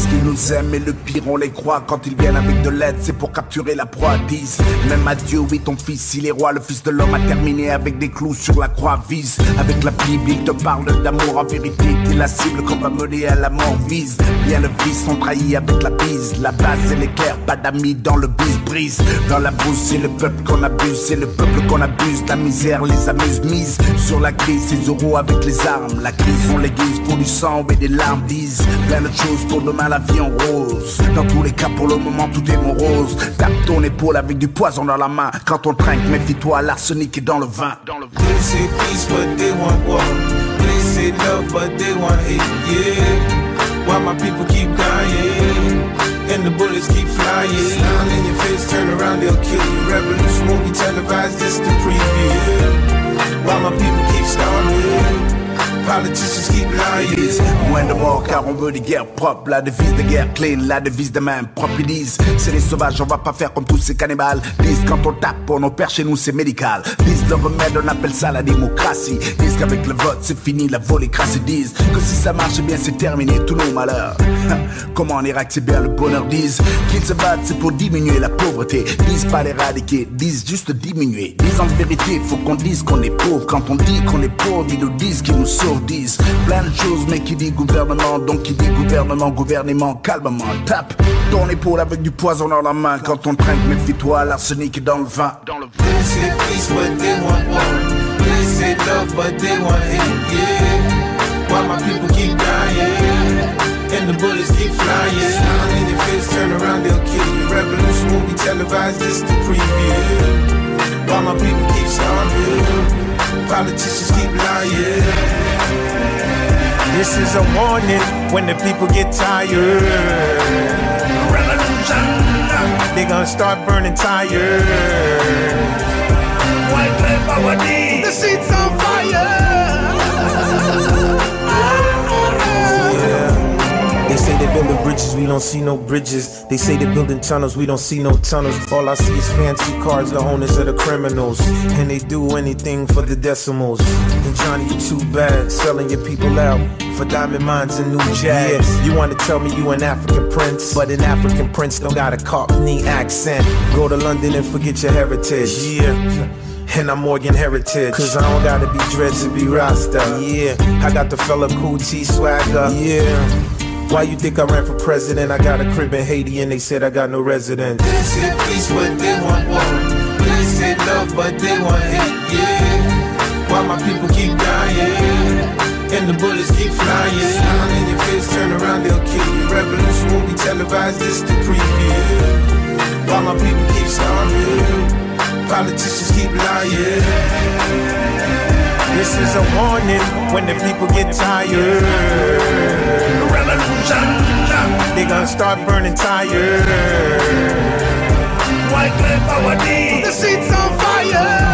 qu'ils nous aiment et le pire on les croit. Quand ils viennent avec de l'aide c'est pour capturer la proie. Disent même à Dieu, oui ton fils il est roi. Le fils de l'homme a terminé avec des clous sur la croix. Vise avec la Bible, il te parle d'amour. En vérité t'es la cible qu'on va mener à la mort. Vise bien le vice, on trahit avec la bise. La base elle est claire, pas d'amis dans le bise. Brise dans la brousse, c'est le peuple qu'on abuse. C'est le peuple qu'on abuse, la misère les amuse. Mise sur la crise, ces euros avec les armes. La crise on l'aiguise pour du sang et des larmes. Disent plein de choses pour demain la vie en rose. Dans tous les cas pour le moment tout est morose. Tape ton épaule avec du poison dans la main. Quand on trinque, méfie-toi, l'arsenic est dans le vin. They say peace but they want war. They say love but they want hate, yeah. Why my people keep dying and the bullets keep flying. Smile in your face, turn around, they'll kill you. Revolution won't be televised, just the preview, yeah. Why my people keep starving. Politicians keep lying. Moins de morts car on veut des guerres propres. La devise de guerre clean, la devise de main propre. Ils disent c'est les sauvages, on va pas faire comme tous ces cannibales. Disent quand on tape on opère chez nous c'est médical. Disent le remède on appelle ça la démocratie. Disent qu'avec le vote c'est fini la volécratie. Disent que si ça marche bien c'est terminé tous nos malheurs. Comment en Irak c'est bien le bonheur. Disent qu'ils se battent c'est pour diminuer la pauvreté. Disent pas l'éradiquer, disent juste diminuer. Disent en vérité faut qu'on dise qu'on est pauvre. Quand on dit qu'on est pauvre ils nous disent qu'ils nous sauvent. Disent plein de choses mais qui dit gouvernement. Donc qui dit gouvernement calmement. Tape ton épaule avec du poison dans la main. Quand on trinque méfie-toi, l'arsenic est dans le vin. They say peace but they want war. They say love but they want hate, yeah. Why my people keep dying and the bullets keep flying. Smile in your face, turn around, they'll kill you. Revolution won't be televised, just the preview. Why my people keep starving. Politicians keep lying. This is a warning when the people get tired. Revolution. They gonna start burning tires. White man poverty. The seats on fire. They say they're building bridges, we don't see no bridges. They say they're building tunnels, we don't see no tunnels. All I see is fancy cars, the owners of the criminals. And they do anything for the decimals. And Johnny, you too bad, selling your people out for diamond mines and new jazz. Yeah, you wanna tell me you an African prince, but an African prince don't got a Cockney accent. Go to London and forget your heritage. Yeah. And I'm Morgan Heritage, cause I don't gotta be dread to be Rasta. Yeah, I got the fella Cool T swagger. Yeah. Why you think I ran for president? I got a crib in Haiti and they said I got no residence. They said peace but they want war. They said love but they want hate, yeah. Why my people keep dying and the bullets keep flying. Smile in your face, turn around, they'll kill you. Revolution won't be televised, just the preview. Why my people keep starving. Politicians keep lying. This is a warning when the people get tired. Revolution. They gonna start burning tires. White man poverty. The seats on fire.